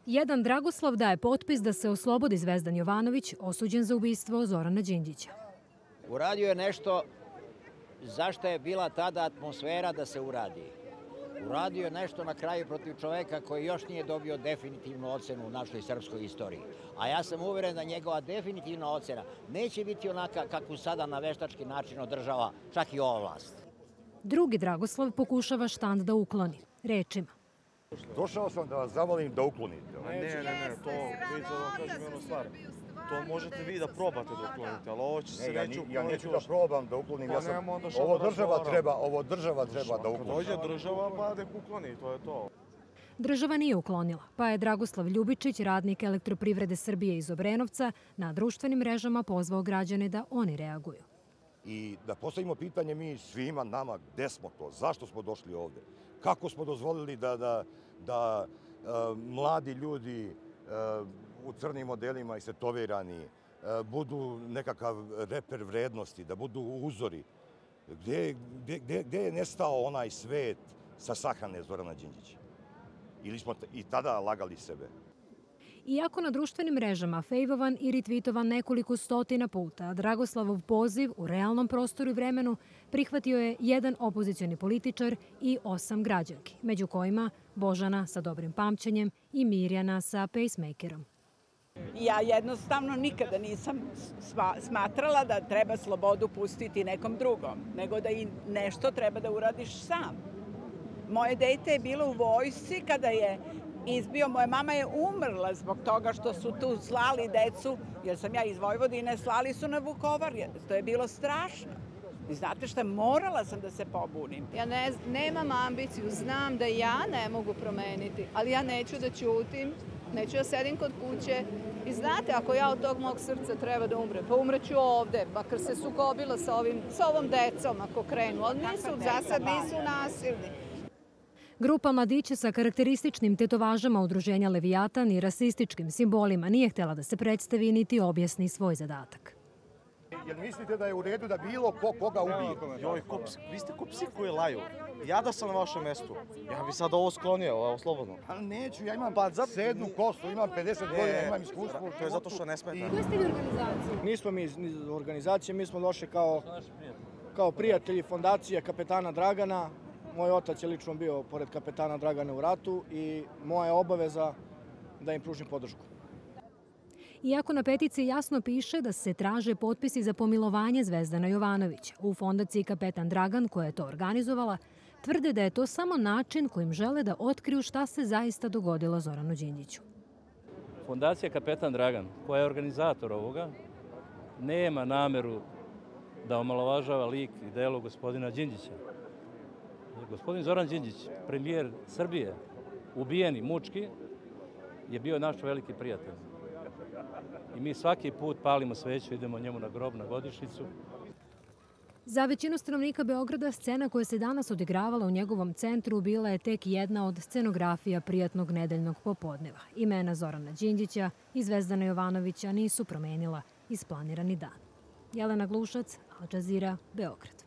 Jedan Dragoslav daje potpis da se oslobodi Zvezdan Jovanović, osuđen za ubistvo Zorana Đinđića. Uradio je nešto zašto je bila tada atmosfera da se uradi. Uradio je nešto na kraju protiv čoveka koji još nije dobio definitivnu ocenu u našoj srpskoj istoriji. A ja sam uveren da njegova definitivna ocena neće biti onaka kakvu sada na veštački način održava čak i ova vlast. Drugi Dragoslav pokušava štand da ukloni, rečima. Došao sam da vas zamolim da uklonite. Ne, to vidite da vam kažem jednu stvar. To možete vi da probate da uklonite, ali ovo će se reći ukloniti. Ja neću da probam da uklonim, ovo država treba da ukloni. Dođe država pa da ukloni, to je to. Država nije uklonila, pa je Dragoslav Ljubičić, radnik Elektroprivrede Srbije iz Obrenovca, na društvenim mrežama pozvao građane da oni reaguju. I da postavimo pitanje mi svima nama, gde smo to, zašto smo došli ovde, kako smo dozvolili da mladi ljudi u crnim modelima i setovirani budu nekakav reper vrednosti, da budu uzori. Gde je nestao onaj svet sa sahrane Zorana Đinđića? Ili smo i tada lagali sebe? Iako na društvenim mrežama fejvovan i retvitovan nekoliko stotina puta, Dragoslavov poziv u realnom prostoru i vremenu prihvatio je jedan opozicioni političar i 8 građanki, među kojima Božana sa dobrim pamćenjem i Mirjana sa pacemakerom. Ja jednostavno nikada nisam smatrala da treba slobodu pustiti nekom drugom, nego da i nešto treba da uradiš sam. Moje dete je bilo u vojsci kada je izbio, moja mama je umrla zbog toga što su tu slali decu, jer sam ja iz Vojvodine, slali su na Vukovar, to je bilo strašno. I znate šta, morala sam da se pobunim. Ja nemam ambiciju, znam da ja ne mogu promeniti, ali ja neću da ćutim, neću da sedim kod kuće. I znate, ako ja od tog mog srca treba da umrem, pa umreću ovde, makar se sukobila sa ovom decom ako krenu, ali za sad nisu nasilni. Grupa mladića sa karakterističnim tetovažama udruženja Levijatan i rasističkim simbolima nije htjela da se predstavi niti objasni svoj zadatak. Jel mislite da je u redu da bilo koga ubije? Joj, vi ste ko psi koji laju. Ja da sam na vašem mestu, ja bi sad ovo sklonio, ovo slobodno. Ali neću, ja imam sednu kosu, imam 50 godina, imam iskustvo. To je zato što ne smeta. Koje ste vi organizacije? Nismo mi iz organizacije, mi smo došli kao prijatelji fondacije kapetana Dragana. Moj otac je lično bio pored kapetana Dragana u ratu i moja je obaveza da im pružim podršku. Iako na peticiji jasno piše da se traže potpisi za pomilovanje Zvezdana Jovanovića, u fondaciji Kapetan Dragan, koja je to organizovala, tvrde da je to samo način kojim žele da otkriju šta se zaista dogodilo Zoranu Đinđiću. Fondacija Kapetan Dragan, koja je organizator ovoga, nema nameru da omalovažava lik i delo gospodina Đinđića. Gospodin Zoran Đinđić, premijer Srbije, ubijeni mučki, je bio naš veliki prijatelj. I mi svaki put palimo sveću, idemo njemu na grob, na godišnjicu. Za većinu stanovnika Beograda scena koja se danas odigravala u njegovom centru bila je tek jedna od scenografija prijatnog nedeljnog popodneva. Imena Zorana Đinđića i Zvezdana Jovanovića nisu promenila isplanirani dan. Jelena Glušac, Al Jazeera, Beograd.